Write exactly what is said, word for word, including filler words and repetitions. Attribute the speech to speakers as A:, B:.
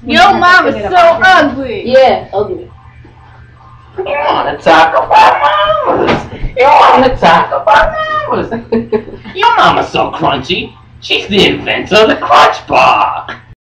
A: Your mom is so ugly.
B: Yeah, ugly.
C: You wanna talk about mamas? You wanna talk about mamas? Your mama's so crunchy. She's the inventor of the crunch bar.